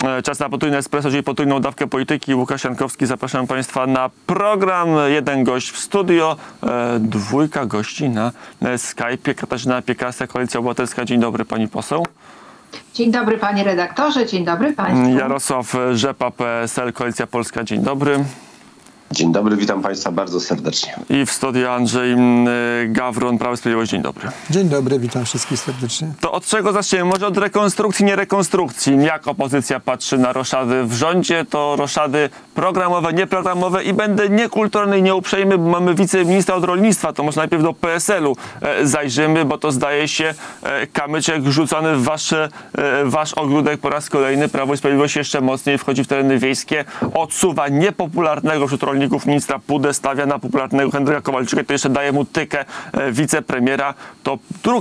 Czas na potrójne espresso, czyli potrójną dawkę polityki. Łukasz Jankowski, zapraszam Państwa na program. Jeden gość w studio, dwójka gości na Skype'ie. Katarzyna Piekarska, Koalicja Obywatelska. Dzień dobry, pani poseł. Dzień dobry, panie redaktorze. Dzień dobry państwu. Jarosław Rzepa, PSL, Koalicja Polska. Dzień dobry. Dzień dobry, witam Państwa bardzo serdecznie. I w studiu Andrzej Gawron, Prawo i Sprawiedliwość. Dzień dobry. Dzień dobry, witam wszystkich serdecznie. To od czego zaczniemy? Może od rekonstrukcji, nie rekonstrukcji. Jak opozycja patrzy na roszady w rządzie, to roszady programowe, nieprogramowe i będę niekulturalny i nieuprzejmy, bo mamy wiceministra od rolnictwa, to może najpierw do PSL-u zajrzymy, bo to zdaje się kamyczek rzucony w wasz ogródek po raz kolejny. Prawo i Sprawiedliwość jeszcze mocniej wchodzi w tereny wiejskie, odsuwa niepopularnego wśród rolników ministra Pudę, stawia na popularnego Henryka Kowalczyka, to jeszcze daje mu tykę wicepremiera. To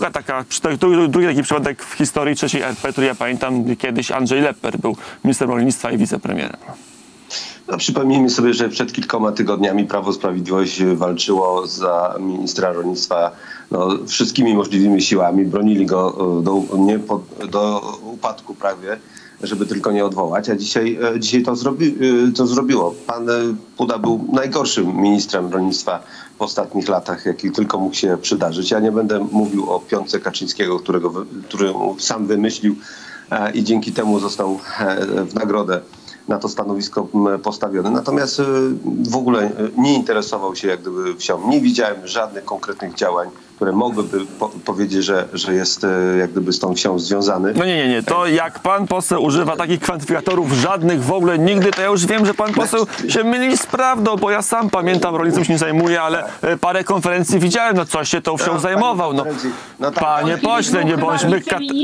drugi taki przypadek w historii III RP, który ja pamiętam, kiedyś Andrzej Lepper był ministrem rolnictwa i wicepremierem. No, przypomnijmy sobie, że przed kilkoma tygodniami Prawo i Sprawiedliwość walczyło za ministra rolnictwa wszystkimi możliwymi siłami. Bronili go do upadku prawie, żeby tylko nie odwołać, a dzisiaj to zrobiło. Pan Puda był najgorszym ministrem rolnictwa w ostatnich latach, jaki tylko mógł się przydarzyć. Ja nie będę mówił o piątce Kaczyńskiego, który sam wymyślił i dzięki temu został w nagrodę na to stanowisko postawiony. Natomiast w ogóle nie interesował się jak gdyby wsią. Nie widziałem żadnych konkretnych działań, które mogłyby powiedzieć, że jest jak gdyby z tą wsią związany. No nie. To jak pan poseł używa takich kwantyfikatorów żadnych w ogóle nigdy, to ja już wiem, że pan poseł się myli z prawdą, bo ja sam pamiętam, rolnictwem się nie zajmuję, ale parę konferencji widziałem, no coś się tą wsią zajmował. Panie pośle, nie bądźmy...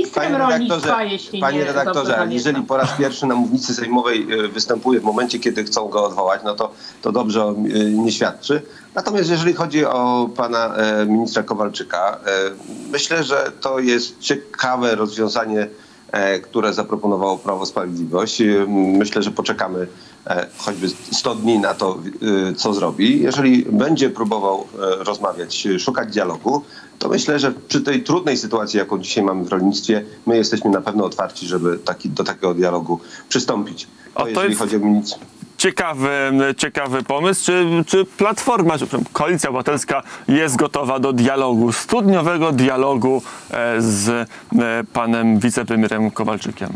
Panie redaktorze, jeżeli po raz pierwszy na mównicy sejmowej występuje w momencie, kiedy chcą go odwołać, no to dobrze nie świadczy. Natomiast jeżeli chodzi o pana ministra Kowalczyka, myślę, że to jest ciekawe rozwiązanie, które zaproponowało Prawo i Sprawiedliwość. Myślę, że poczekamy choćby 100 dni na to, co zrobi. Jeżeli będzie próbował rozmawiać, szukać dialogu, to myślę, że przy tej trudnej sytuacji, jaką dzisiaj mamy w rolnictwie, my jesteśmy na pewno otwarci, żeby do takiego dialogu przystąpić. Jeżeli chodzi o ministra. Ciekawy pomysł. Czy Platforma, czy Koalicja Obywatelska jest gotowa do dialogu, studniowego dialogu z panem wicepremierem Kowalczykiem?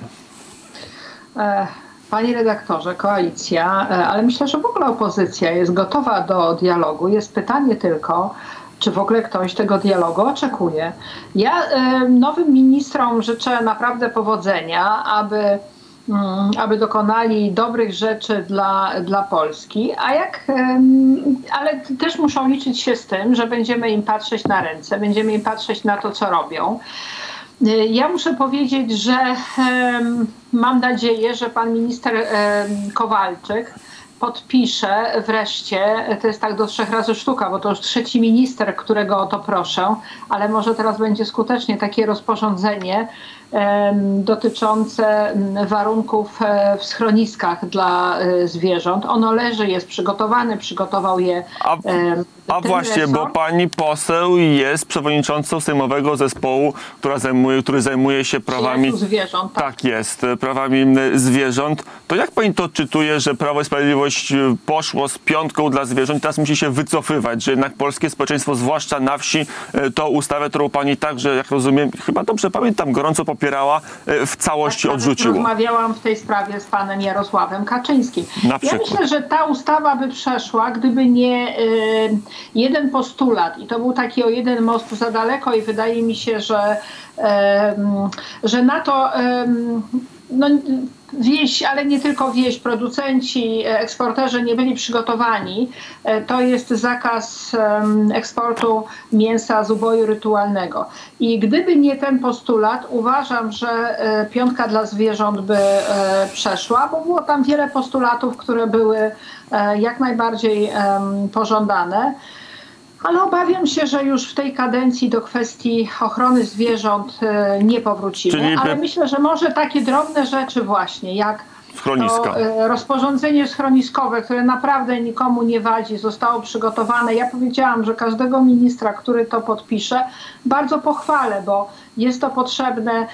Panie redaktorze, koalicja, ale myślę, że w ogóle opozycja jest gotowa do dialogu. Jest pytanie tylko, czy w ogóle ktoś tego dialogu oczekuje. Ja nowym ministrom życzę naprawdę powodzenia, aby dokonali dobrych rzeczy dla Polski, ale też muszą liczyć się z tym, że będziemy im patrzeć na ręce, będziemy im patrzeć na to, co robią. Ja muszę powiedzieć, że mam nadzieję, że pan minister Kowalczyk podpisze wreszcie, to jest tak do 3 razy sztuka, bo to już 3. minister, którego o to proszę, ale może teraz będzie skutecznie takie rozporządzenie dotyczące warunków w schroniskach dla zwierząt. Ono leży, jest przygotowane, przygotował je A właśnie, bo pani poseł jest przewodniczącą sejmowego zespołu, który zajmuje się prawami zwierząt. Tak jest, prawami zwierząt. To jak pani to odczytuje, że Prawo i Sprawiedliwość poszło z piątką dla zwierząt i teraz musi się wycofywać, że jednak polskie społeczeństwo, zwłaszcza na wsi, tą ustawę, którą pani także, jak rozumiem, chyba dobrze pamiętam, gorąco popierała, w całości odrzuciło. Rozmawiałam w tej sprawie z panem Jarosławem Kaczyńskim. Ja myślę, że ta ustawa by przeszła, gdyby nie jeden postulat i to był taki o jeden most za daleko i wydaje mi się, że na to wieś, ale nie tylko wieś, producenci, eksporterzy nie byli przygotowani. To jest zakaz eksportu mięsa z uboju rytualnego. I gdyby nie ten postulat, uważam, że piątka dla zwierząt by przeszła, bo było tam wiele postulatów, które były jak najbardziej pożądane. Ale obawiam się, że już w tej kadencji do kwestii ochrony zwierząt nie powrócimy. Ale myślę, że może takie drobne rzeczy właśnie, jak Schroniska. To rozporządzenie schroniskowe, które naprawdę nikomu nie wadzi, zostało przygotowane. Ja powiedziałam, że każdego ministra, który to podpisze, bardzo pochwalę, bo jest to potrzebne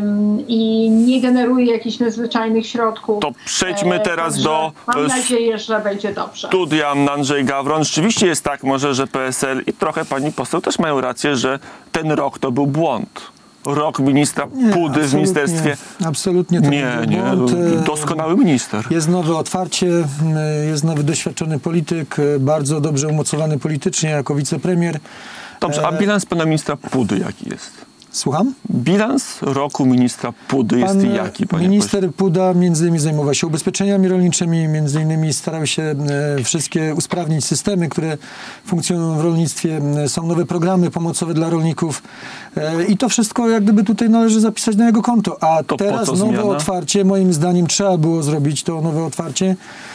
i nie generuje jakichś nadzwyczajnych środków. To przejdźmy teraz do... Mam nadzieję, że będzie dobrze. Studia Andrzej Gawron. Rzeczywiście jest tak może, że PSL i trochę pani poseł też mają rację, że ten rok to był błąd. Rok ministra Pudy w ministerstwie. Absolutnie to nie, doskonały minister. Jest nowe otwarcie, jest nowy doświadczony polityk, bardzo dobrze umocowany politycznie jako wicepremier. Dobrze, a bilans pana ministra Pudy jaki jest? Słucham? Bilans roku ministra Pudy jest jaki, panie minister pośle? Puda między innymi zajmował się ubezpieczeniami rolniczymi, między innymi starał się wszystkie usprawnić systemy, które funkcjonują w rolnictwie. Są nowe programy pomocowe dla rolników i to wszystko jak gdyby tutaj należy zapisać na jego konto. A to teraz nowe otwarcie, moim zdaniem trzeba było zrobić to nowe otwarcie,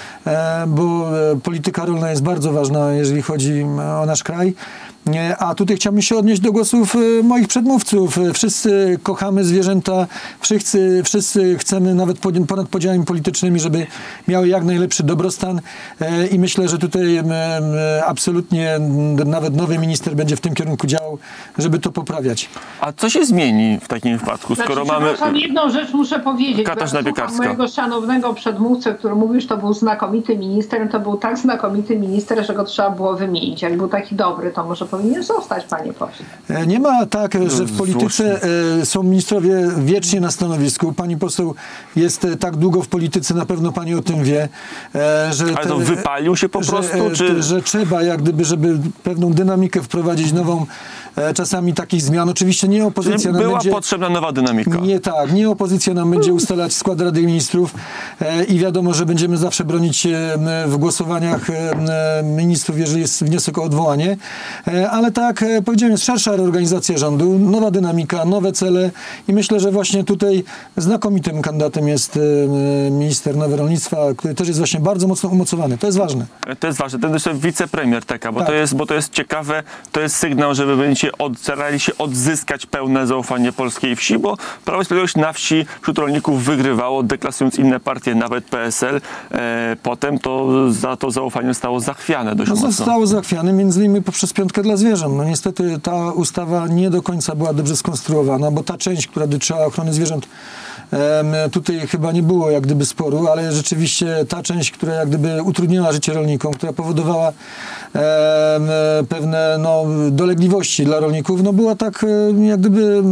bo polityka rolna jest bardzo ważna, jeżeli chodzi o nasz kraj. A tutaj chciałbym się odnieść do głosów moich przedmówców. Wszyscy kochamy zwierzęta, wszyscy chcemy nawet ponad podziałami politycznymi, żeby miały jak najlepszy dobrostan i myślę, że tutaj absolutnie nawet nowy minister będzie w tym kierunku działał, żeby to poprawiać. A co się zmieni w takim wypadku, skoro mamy... Jedną rzecz muszę powiedzieć. Katarzyna Piekarska. Mojego szanownego przedmówcę, który mówił, że to był znakomity minister, to był tak znakomity minister, że go trzeba było wymienić. Jak był taki dobry, to może powinien zostać, panie pośle. Nie ma tak, że w polityce są ministrowie wiecznie na stanowisku. Pani poseł jest tak długo w polityce, na pewno pani o tym wie, że... Ale to wypalił się po prostu? Że trzeba jak gdyby, żeby pewną dynamikę wprowadzić nową, czasami takich zmian. Oczywiście nie opozycja nam była będzie... potrzebna nowa dynamika. Nie opozycja nam będzie ustalać skład Rady Ministrów i wiadomo, że będziemy zawsze bronić się w głosowaniach ministrów, jeżeli jest wniosek o odwołanie, ale tak powiedziałem, jest szersza reorganizacja rządu, nowa dynamika, nowe cele i myślę, że właśnie tutaj znakomitym kandydatem jest minister nowy rolnictwa, który też jest właśnie bardzo mocno umocowany. To jest ważne. To jest ważne. Ten jeszcze wicepremier TK, bo, tak. to jest ciekawe, to jest sygnał, żeby będziecie starali się odzyskać pełne zaufanie polskiej wsi, bo Prawo i Sprawiedliwość na wsi wśród rolników wygrywało, deklasując inne partie, nawet PSL. Potem to za to zaufanie zostało zachwiane dość mocno. Zostało zachwiane między innymi poprzez piątkę dla zwierząt. No niestety ta ustawa nie do końca była dobrze skonstruowana, bo ta część, która dotyczyła ochrony zwierząt, tutaj chyba nie było jak gdyby sporu, ale rzeczywiście ta część, która jak gdyby utrudniała życie rolnikom, która powodowała pewne dolegliwości dla rolników, była tak jak gdyby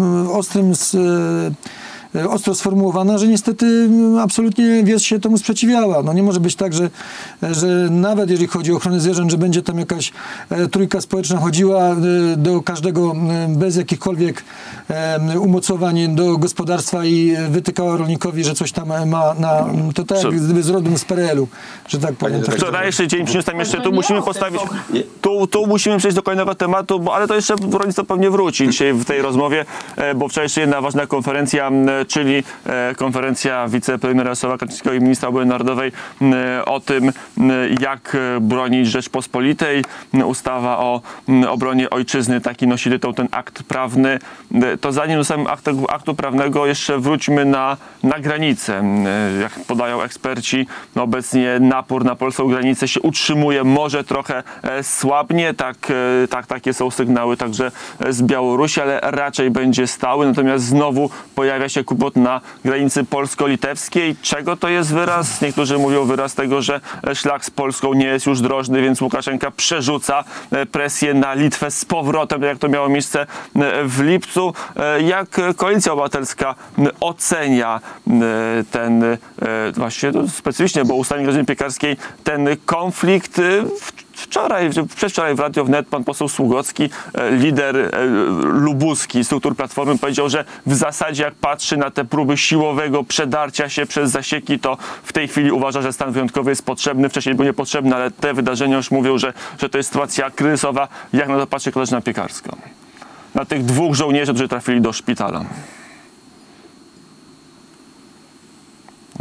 ostro sformułowana, że niestety absolutnie wieś się temu sprzeciwiała. Nie może być tak, że nawet jeżeli chodzi o ochronę zwierząt, że będzie tam jakaś trójka społeczna chodziła do każdego bez jakichkolwiek umocowań do gospodarstwa i wytykała rolnikowi, że coś tam ma to tak jak gdyby z rodem z PRL-u, że tak powiem. Wczorajszy dzień przyniósł tam jeszcze, tu musimy postawić, tu musimy przejść do kolejnego tematu, ale to jeszcze rolnictwo pewnie wróci dzisiaj w tej rozmowie, bo wczoraj jeszcze jedna ważna konferencja, czyli konferencja wicepremiera Jarosława Kaczyńskiego i ministra obrony narodowej o tym, jak bronić Rzeczpospolitej. Ustawa o obronie ojczyzny, taki nosi tytuł ten akt prawny. To zanim do samego aktu prawnego jeszcze wróćmy na granicę. Jak podają eksperci, obecnie napór na polską granicę się utrzymuje, może trochę słabnie, takie są sygnały także z Białorusi, ale raczej będzie stały, natomiast znowu pojawia się kłopot na granicy polsko-litewskiej. Czego to jest wyraz? Niektórzy mówią wyraz tego, że szlak z Polską nie jest już drożny, więc Łukaszenka przerzuca presję na Litwę z powrotem, jak to miało miejsce w lipcu. Jak Koalicja Obywatelska ocenia ten, właśnie specyficznie, bo ustami Katarzyny Piekarskiej, ten konflikt? Przedwczoraj w Radio Wnet pan poseł Sługocki, lider lubuski struktur Platformy, powiedział, że w zasadzie jak patrzy na te próby siłowego przedarcia się przez zasieki, to w tej chwili uważa, że stan wyjątkowy jest potrzebny. Wcześniej był niepotrzebny, ale te wydarzenia już mówią, że to jest sytuacja kryzysowa. Jak na to patrzy Katarzyna Piekarska? Na tych dwóch żołnierzy, którzy trafili do szpitala.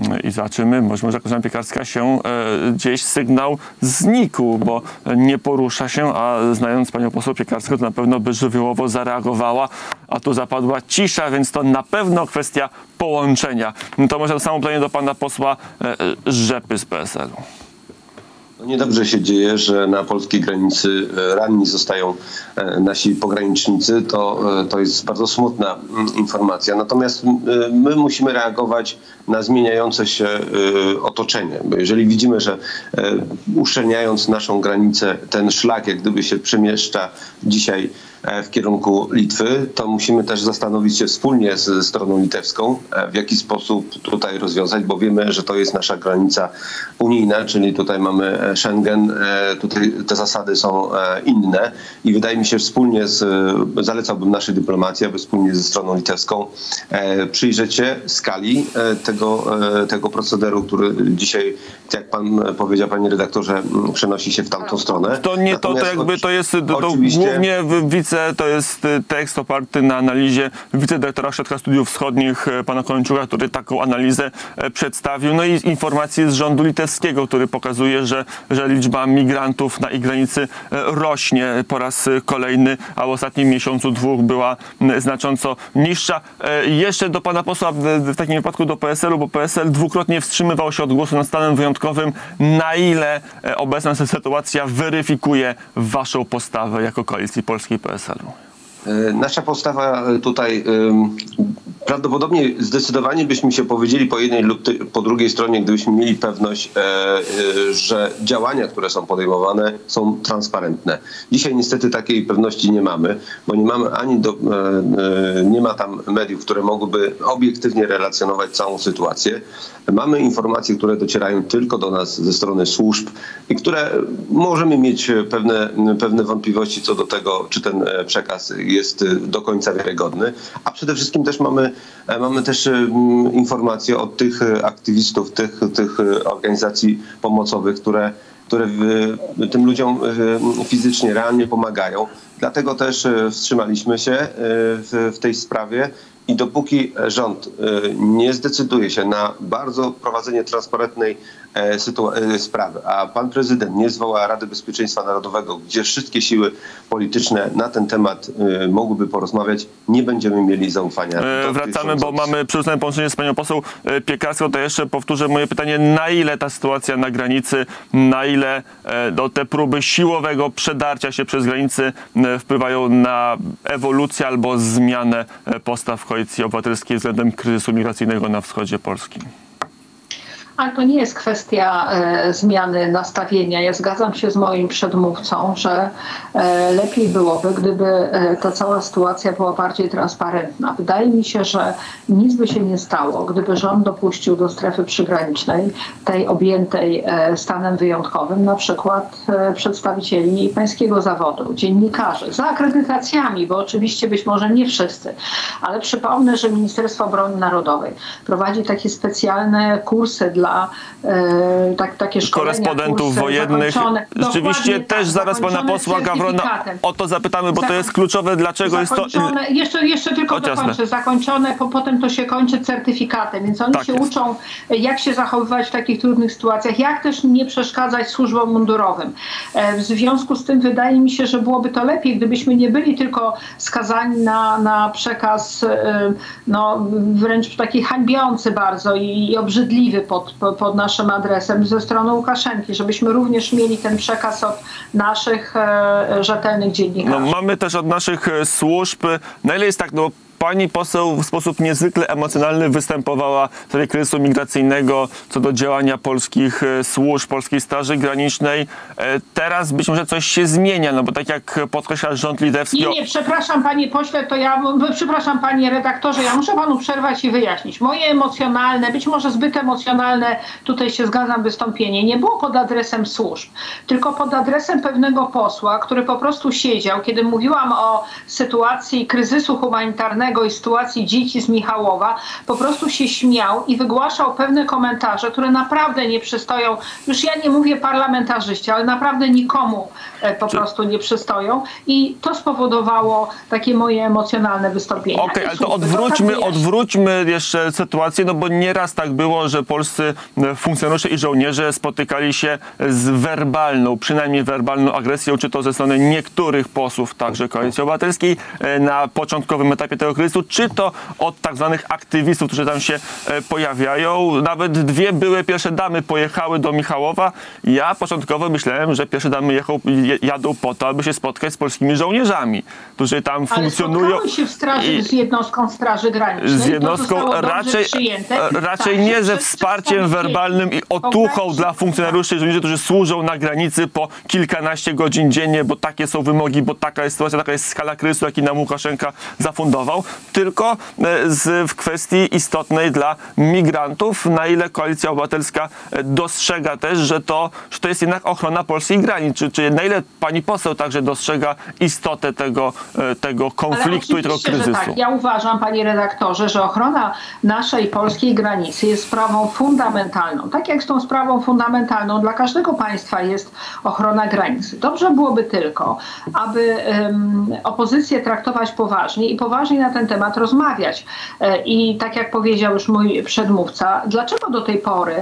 i zobaczymy, może Katarzyna Piekarska się gdzieś sygnał znikł, bo nie porusza się, a znając panią poseł Piekarską, to na pewno by żywiołowo zareagowała, a tu zapadła cisza, więc to na pewno kwestia połączenia. To może to samo pytanie do pana posła Rzepy z PSL-u. No niedobrze się dzieje, że na polskiej granicy ranni zostają nasi pogranicznicy. To jest bardzo smutna informacja. Natomiast my musimy reagować na zmieniające się otoczenie. Bo jeżeli widzimy, że uszczelniając naszą granicę, ten szlak jak gdyby się przemieszcza dzisiaj w kierunku Litwy, to musimy też zastanowić się wspólnie ze stroną litewską, w jaki sposób tutaj rozwiązać, bo wiemy, że to jest nasza granica unijna, czyli tutaj mamy Schengen, tutaj te zasady są inne i wydaje mi się wspólnie, zalecałbym naszej dyplomacji, aby wspólnie ze stroną litewską przyjrzeć się skali tego procederu, który dzisiaj, jak pan powiedział, panie redaktorze, przenosi się w tamtą stronę. To nie to jakby to jest głównie to jest tekst oparty na analizie wicedyrektora Ośrodka Studiów Wschodnich pana Kończuka, który taką analizę przedstawił. No i informacje z rządu litewskiego, który pokazuje, że liczba migrantów na ich granicy rośnie po raz kolejny, a w ostatnim miesiącu, dwóch była znacząco niższa. Jeszcze do pana posła, w takim wypadku do PSL-u, bo PSL dwukrotnie wstrzymywał się od głosu nad stanem wyjątkowym. Na ile obecna sytuacja weryfikuje waszą postawę jako Koalicji Polskiej PSL-u? Nasza postawa tutaj prawdopodobnie zdecydowanie byśmy się powiedzieli po jednej lub po drugiej stronie, gdybyśmy mieli pewność, że działania, które są podejmowane, są transparentne. Dzisiaj niestety takiej pewności nie mamy, bo nie mamy nie ma tam mediów, które mogłyby obiektywnie relacjonować całą sytuację. Mamy informacje, które docierają tylko do nas ze strony służb i które możemy mieć pewne wątpliwości co do tego, czy ten przekaz jest do końca wiarygodny, a przede wszystkim też mamy też informacje od tych aktywistów, tych organizacji pomocowych, które tym ludziom fizycznie, realnie pomagają. Dlatego też wstrzymaliśmy się w tej sprawie. I dopóki rząd nie zdecyduje się na bardzo prowadzenie transparentnej sprawy, a pan prezydent nie zwoła Rady Bezpieczeństwa Narodowego, gdzie wszystkie siły polityczne na ten temat mogłyby porozmawiać, nie będziemy mieli zaufania. Wracamy, bo mamy przyznane połączenie z panią poseł Piekarską. To jeszcze powtórzę moje pytanie, na ile ta sytuacja na granicy, na ile te próby siłowego przedarcia się przez granicy wpływają na ewolucję albo zmianę postaw Koalicji Obywatelskiej względem kryzysu migracyjnego na wschodzie Polski? Ale to nie jest kwestia zmiany nastawienia. Ja zgadzam się z moim przedmówcą, że lepiej byłoby, gdyby ta cała sytuacja była bardziej transparentna. Wydaje mi się, że nic by się nie stało, gdyby rząd dopuścił do strefy przygranicznej, tej objętej stanem wyjątkowym, na przykład przedstawicieli pańskiego zawodu, dziennikarzy, za akredytacjami, bo oczywiście być może nie wszyscy, ale przypomnę, że Ministerstwo Obrony Narodowej prowadzi takie specjalne kursy dla takie szkolenia, korespondentów wojennych. Rzeczywiście też zaraz pana posła Gawrona o to zapytamy, bo to jest kluczowe, dlaczego jest to... Jeszcze tylko dokończę. Zakończone, potem to się kończy certyfikatem, więc oni się uczą, jak się zachowywać w takich trudnych sytuacjach, jak też nie przeszkadzać służbom mundurowym. W związku z tym wydaje mi się, że byłoby to lepiej, gdybyśmy nie byli tylko skazani na przekaz wręcz taki hańbiący bardzo i obrzydliwy pod naszym adresem ze strony Łukaszenki, żebyśmy również mieli ten przekaz od naszych rzetelnych dziennikarzy. Mamy też od naszych służb, na ile jest tak, pani poseł w sposób niezwykle emocjonalny występowała w sprawie kryzysu migracyjnego co do działania polskich służb, polskiej Straży Granicznej. Teraz być może coś się zmienia, bo tak jak podkreśla rząd litewski... Nie, przepraszam panie pośle, przepraszam panie redaktorze, ja muszę panu przerwać i wyjaśnić. Moje emocjonalne, być może zbyt emocjonalne, tutaj się zgadzam, wystąpienie nie było pod adresem służb, tylko pod adresem pewnego posła, który po prostu siedział, kiedy mówiłam o sytuacji kryzysu humanitarnego Nawalnego i sytuacji dzieci z Michałowa po prostu się śmiał i wygłaszał pewne komentarze, które naprawdę nie przystoją, już ja nie mówię parlamentarzyście, ale naprawdę nikomu po prostu nie przystoją i to spowodowało takie moje emocjonalne wystąpienie. Okej, ale to odwróćmy jeszcze sytuację, no bo nieraz tak było, że polscy funkcjonariusze i żołnierze spotykali się z werbalną, przynajmniej werbalną agresją, czy to ze strony niektórych posłów, także Koalicji Obywatelskiej, na początkowym etapie tego kryzysu, czy to od tak zwanych aktywistów, którzy tam się pojawiają. Nawet dwie były pierwsze damy pojechały do Michałowa. Ja początkowo myślałem, że pierwsze damy jadą po to, aby się spotkać z polskimi żołnierzami, którzy tam funkcjonują. Ale się z jednostką Straży Granicznej. Z jednostką raczej nie ze wsparciem werbalnym i otuchą dla funkcjonariuszy i żołnierzy, którzy służą na granicy po kilkanaście godzin dziennie, bo takie są wymogi, bo taka jest sytuacja, taka jest skala kryzysu, jaki nam Łukaszenka zafundował, tylko w kwestii istotnej dla migrantów, na ile Koalicja Obywatelska dostrzega też, że to jest jednak ochrona polskich granic, czy na ile pani poseł także dostrzega istotę tego konfliktu i tego kryzysu? Tak. Ja uważam, panie redaktorze, że ochrona naszej polskiej granicy jest sprawą fundamentalną. Tak jak z tą sprawą fundamentalną dla każdego państwa jest ochrona granicy. Dobrze byłoby tylko, aby opozycję traktować poważnie i poważnie na ten temat rozmawiać. I tak jak powiedział już mój przedmówca, dlaczego do tej pory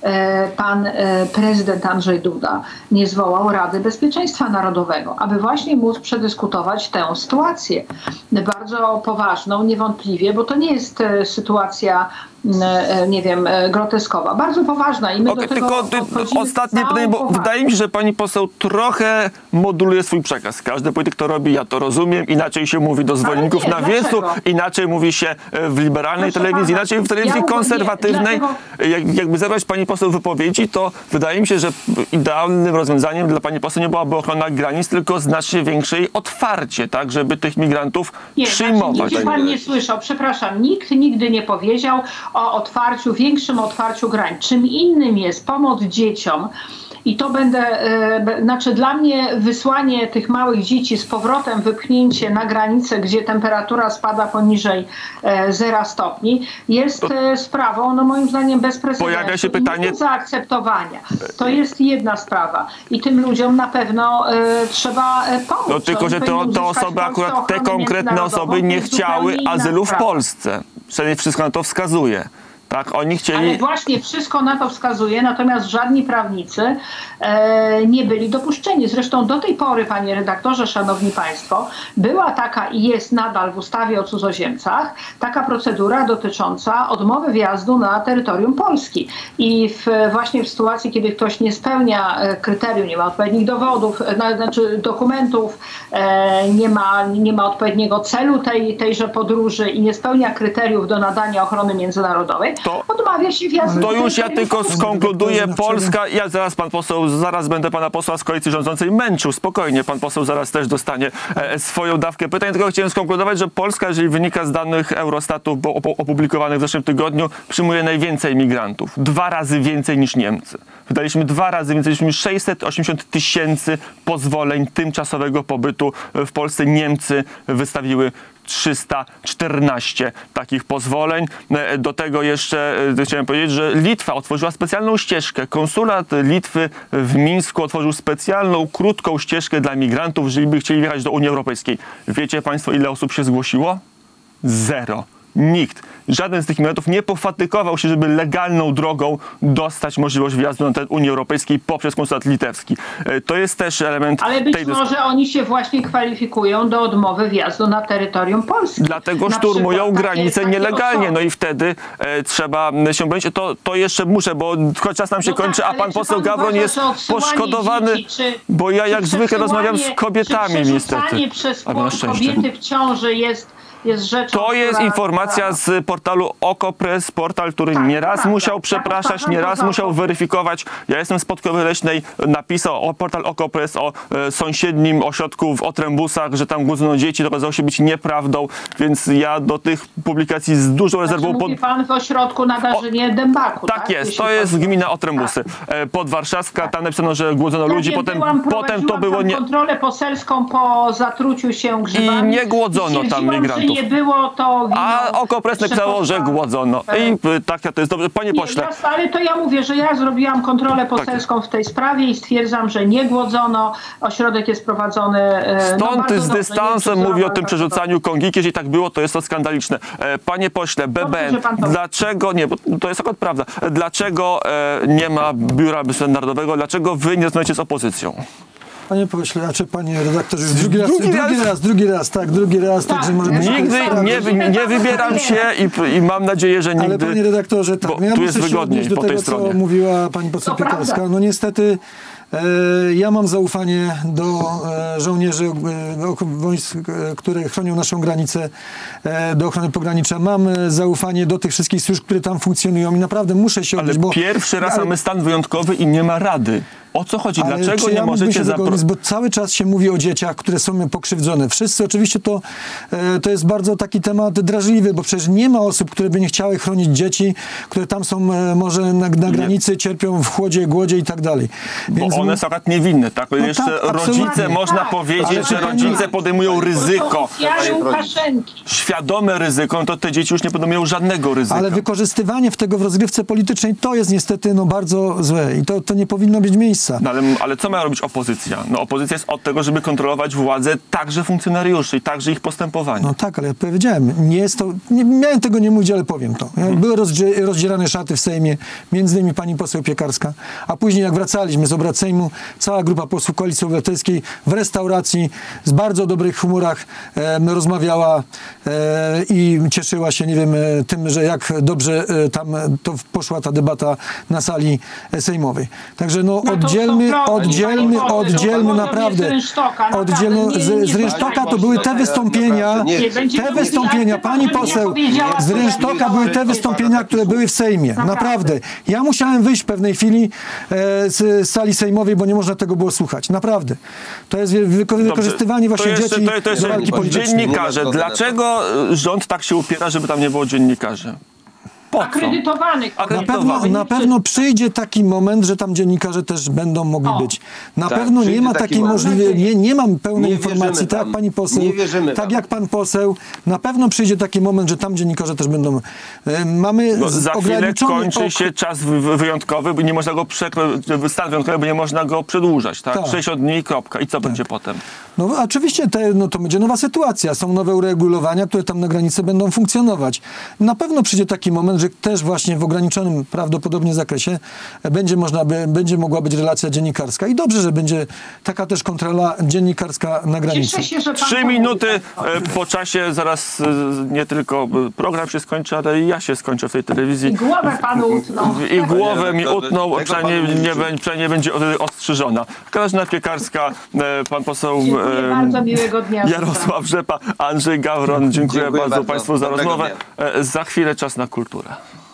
pan prezydent Andrzej Duda nie zwołał Rady Bezpieczeństwa Narodowego, aby właśnie móc przedyskutować tę sytuację bardzo poważną, niewątpliwie, bo to nie jest sytuacja, nie wiem, groteskowa. Bardzo poważna i my do tego ostatnie pytanie, bo wydaje mi się, że pani poseł trochę moduluje swój przekaz. Każdy polityk to robi, ja to rozumiem. Inaczej się mówi do zwolenników na wiecu, inaczej mówi się w liberalnej telewizji, inaczej w telewizji konserwatywnej. Jakby zebrać pani poseł wypowiedzi, to wydaje mi się, że idealnym rozwiązaniem dla pani poseł nie byłaby ochrona granic, tylko znacznie większe otwarcie, tak, żeby tych migrantów przyjmować. Nigdy pan nie słyszał, przepraszam, nikt nigdy nie powiedział o większym otwarciu granic. Czym innym jest pomoc dzieciom. I to dla mnie wysłanie tych małych dzieci z powrotem, wypchnięcie na granicę, gdzie temperatura spada poniżej 0 stopni, jest sprawą, no moim zdaniem, bezprecedensu. Pojawia się pytanie do zaakceptowania. To jest jedna sprawa. I tym ludziom na pewno trzeba pomóc. No tylko, że te osoby, akurat te konkretne osoby nie chciały azylu w Polsce. Przecież wszystko na to wskazuje. Tak, oni chcieli... Ale właśnie wszystko na to wskazuje, natomiast żadni prawnicy nie byli dopuszczeni. Zresztą do tej pory, panie redaktorze, szanowni państwo, była taka i jest nadal w ustawie o cudzoziemcach taka procedura dotycząca odmowy wjazdu na terytorium Polski. I właśnie w sytuacji, kiedy ktoś nie spełnia kryterium, nie ma odpowiednich dowodów, znaczy dokumentów, nie ma odpowiedniego celu tejże podróży i nie spełnia kryteriów do nadania ochrony międzynarodowej, odmawia się wjazdu. To już ja tylko skonkluduję. Polska, zaraz będę pana posła z koalicji rządzącej męczył. Spokojnie, pan poseł zaraz też dostanie swoją dawkę pytań. Tylko chciałem skonkludować, że Polska, jeżeli wynika z danych Eurostatu opublikowanych w zeszłym tygodniu, przyjmuje najwięcej migrantów. 2 razy więcej niż Niemcy. Wydaliśmy 2 razy więcej niż 680 000 pozwoleń tymczasowego pobytu w Polsce. Niemcy wystawiły 314 takich pozwoleń. Do tego jeszcze chciałem powiedzieć, że Litwa otworzyła specjalną ścieżkę. Konsulat Litwy w Mińsku otworzył specjalną, krótką ścieżkę dla migrantów, jeżeli by chcieli wjechać do Unii Europejskiej. Wiecie państwo, ile osób się zgłosiło? 0. Nikt. Żaden z tych migrantów nie pofatykował się, żeby legalną drogą dostać możliwość wjazdu na teren Unii Europejskiej poprzez konsulat litewski. To jest też element tej dyskusji. Ale być może oni się właśnie kwalifikują do odmowy wjazdu na terytorium Polski. Dlatego szturmują granicę nielegalnie. No i wtedy trzeba się bronić. To jeszcze muszę, bo czas nam się kończy, a pan poseł Gawron jest poszkodowany, bo ja jak zwykle rozmawiam z kobietami niestety. Przez kobiety w ciąży jest rzeczą, to jest informacja z portalu OKO.press, portal, który nieraz musiał przepraszać, nieraz musiał weryfikować. Ja jestem z Podkowy Leśnej, napisał portal OKO.press o sąsiednim ośrodku w Otrębusach, że tam głodzono dzieci, to okazało się być nieprawdą, więc ja do tych publikacji z dużą rezerwą... Mówi pan w ośrodku na Darzynie Dębaku, tak? Tak jest, to jest gmina Otrębusy, podwarszawska, tam napisano, że głodzono ludzi, potem to było... kontrolę poselską po zatruciu się grzybami. I nie głodzono tam migrantów. nie było, to wino... A Okopres napisało, że głodzono. I tak to jest dobrze. Panie pośle. Nie, ale to ja mówię, że ja zrobiłam kontrolę poselską w tej sprawie i stwierdzam, że nie głodzono. Ośrodek jest prowadzony... Stąd z dystansem mówi o tym przerzucaniu kongiki. Jeśli tak było, to jest to skandaliczne. Panie pośle, BBN, dlaczego... Nie, bo to jest akurat prawda. Dlaczego nie ma Biura Bezpieczeństwa Narodowego? Dlaczego wy nie rozmawiacie z opozycją? Panie pośle, a czy panie redaktorze, już drugi raz, także może być... Nigdy nie wybieram się i mam nadzieję, że nigdy... Ale panie redaktorze, tak, bo ja tu jest muszę się wygodniej odnieść do po tej tego, stronie. co mówiła pani poseł Piekarska. No niestety ja mam zaufanie do żołnierzy wojsk, które chronią naszą granicę, do ochrony pogranicza. Mam zaufanie do tych wszystkich służb, które tam funkcjonują i naprawdę muszę się odnieść, bo pierwszy raz mamy stan wyjątkowy i nie ma rady. O co chodzi? Dlaczego nie możecie bo cały czas się mówi o dzieciach, które są pokrzywdzone. Wszyscy oczywiście to jest bardzo taki temat drażliwy, bo przecież nie ma osób, które by nie chciały chronić dzieci, które tam są może na granicy, cierpią w chłodzie, głodzie i tak dalej. Więc one są akurat niewinne, tak? No jeszcze tak, rodzice, można powiedzieć, że rodzice podejmują ryzyko. Świadome ryzyko, no to te dzieci już nie będą miały żadnego ryzyka. Ale wykorzystywanie tego w rozgrywce politycznej to jest niestety bardzo złe i to nie powinno być miejsca. No ale co ma robić opozycja? No opozycja jest od tego, żeby kontrolować władzę także funkcjonariuszy i także ich postępowanie. No tak, ale ja powiedziałem, miałem tego nie mówić, ale powiem to. Były rozdzierane szaty w Sejmie, między innymi pani poseł Piekarska, a później jak wracaliśmy z obrad Sejmu, cała grupa posłów Koalicji Obywatelskiej w restauracji z bardzo dobrych humorach rozmawiała i cieszyła się, nie wiem, tym, że jak dobrze tam to poszła ta debata na sali sejmowej. Także oddzielmy naprawdę. Z rynsztoka to były te wystąpienia, pani poseł, z rynsztoka były te wystąpienia, które były w Sejmie. Naprawdę. Ja musiałem wyjść w pewnej chwili z sali sejmowej, bo nie można tego było słuchać. Naprawdę. To jest wykorzystywanie właśnie dzieci do walki politycznej. Dziennikarze. Dlaczego rząd tak się upiera, żeby tam nie było dziennikarzy? Akredytowanych. Na pewno przyjdzie taki moment, że tam dziennikarze też będą mogli być. Na pewno nie ma takiej możliwości, nie mam pełnej informacji, tak jak pani poseł, tak jak pan poseł. Na pewno przyjdzie taki moment, że tam dziennikarze też będą. Mamy za chwilę kończy się czas wyjątkowy, bo nie można go stan wyjątkowy, bo nie można go przedłużać, tak? 60 dni, kropka. I co będzie potem? No oczywiście to będzie nowa sytuacja. Są nowe uregulowania, które tam na granicy będą funkcjonować. Na pewno przyjdzie taki moment, że też właśnie w ograniczonym prawdopodobnie zakresie będzie mogła być relacja dziennikarska. I dobrze, że będzie taka też kontrola dziennikarska na granicy. 3 minuty po czasie, zaraz nie tylko program się skończy, ale i ja się skończę w tej telewizji. I głowę panu utnął. I głowę mi utnął, przynajmniej będzie ostrzyżona. Katarzyna Piekarska, pan poseł bardzo miłego dnia. Jarosław Rzepa, Andrzej Gawron. Dziękuję bardzo państwu za rozmowę. Za chwilę czas na kulturę.